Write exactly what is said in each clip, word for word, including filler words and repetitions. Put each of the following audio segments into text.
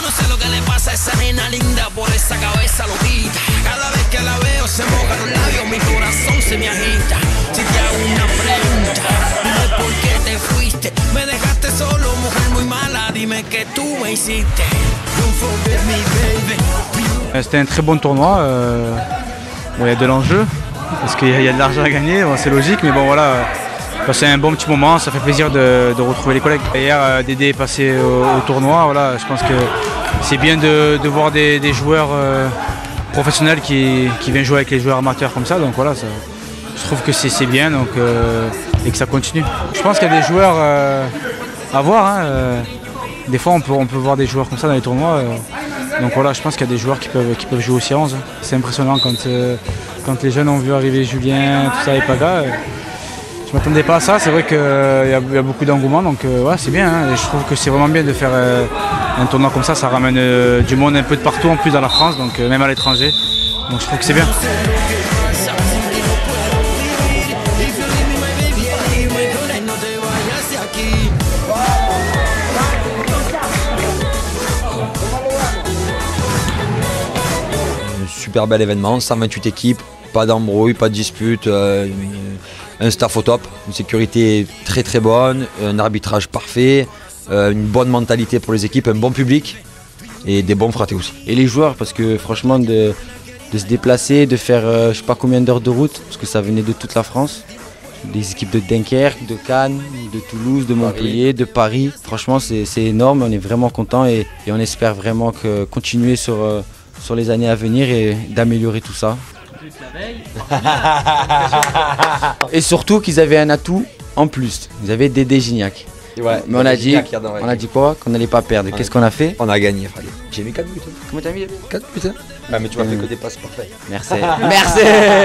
C'était un très bon tournoi, euh, bon, il y a de l'enjeu, parce qu'il y a de l'argent à gagner, bon, c'est logique, mais bon voilà, c'est un bon petit moment, ça fait plaisir de, de retrouver les collègues. Hier, Dédé est passé au, au tournoi, voilà, je pense que c'est bien de, de voir des, des joueurs euh, professionnels qui, qui viennent jouer avec les joueurs amateurs comme ça, donc voilà, ça, je trouve que c'est bien donc, euh, et que ça continue. Je pense qu'il y a des joueurs euh, à voir, hein, euh, des fois on peut, on peut voir des joueurs comme ça dans les tournois. Euh, Donc voilà, je pense qu'il y a des joueurs qui peuvent, qui peuvent jouer aussi à onze. C'est impressionnant quand, euh, quand les jeunes ont vu arriver Julien, tout ça et Paga. Euh, je ne m'attendais pas à ça, c'est vrai qu'il y, y a beaucoup d'engouement, donc euh, ouais, c'est bien. Hein, et je trouve que c'est vraiment bien de faire euh, un tournoi comme ça, ça ramène euh, du monde un peu de partout en plus dans la France, donc euh, même à l'étranger. Donc je trouve que c'est bien. Super bel événement, cent vingt-huit équipes, pas d'embrouille, pas de dispute, euh, un staff au top, une sécurité très très bonne, un arbitrage parfait, euh, une bonne mentalité pour les équipes, un bon public et des bons fratés aussi. Et les joueurs, parce que franchement de, de se déplacer, de faire euh, je sais pas combien d'heures de route, parce que ça venait de toute la France, des équipes de Dunkerque, de Cannes, de Toulouse, de Montpellier, de Paris, franchement c'est énorme, on est vraiment content et, et on espère vraiment que continuer sur euh, sur les années à venir et d'améliorer tout ça. Et surtout qu'ils avaient un atout en plus, ils avaient Dédé Gignac. Ouais, mais on a, dit, on a dit quoi? Qu'on n'allait pas perdre. Qu'est-ce qu'on a fait? On a gagné, Freddy. J'ai mis quatre buts. Comment t'as mis? quatre buts. Hein. Bah, mais tu m'as mmh. fait que des passes parfaites. Merci. Merci.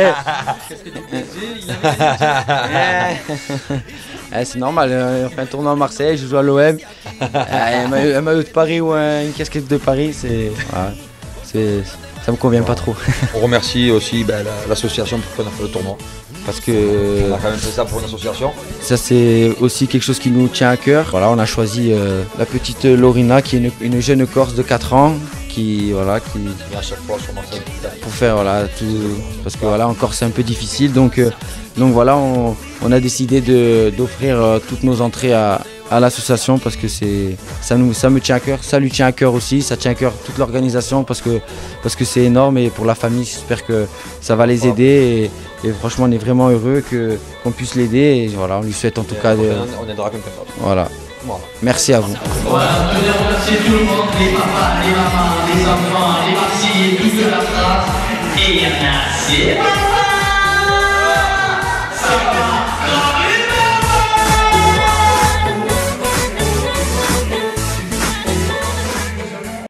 eh, c'est normal, on fait un tournoi à Marseille, je joue à l'O M. un, maillot, un maillot de Paris ou un, une casquette de Paris, c'est... Ouais. Ça me convient pas trop. On remercie aussi ben, l'association pour qu'on a fait le tournoi. Parce que on a quand même fait ça pour une association. Ça c'est aussi quelque chose qui nous tient à cœur. Voilà, on a choisi euh, la petite Lorina qui est une, une jeune Corse de quatre ans qui voilà qui et à chaque fois sur Marseille pour faire voilà tout parce que voilà encore c'est un peu difficile donc euh, donc voilà on, on a décidé de d'offrir euh, toutes nos entrées à à l'association parce que c'est ça nous ça me tient à cœur, ça lui tient à cœur aussi, ça tient à cœur toute l'organisation parce que parce que c'est énorme et pour la famille j'espère que ça va les aider et, et franchement on est vraiment heureux que qu'on puisse l'aider et voilà on lui souhaite en tout et cas de, on aidera quelqu'un d'autre. Voilà. Voilà. Merci à vous. Voilà, je voudrais remercier tout le monde, les papas, les mamans, les enfants, les parties, toute la France et merci.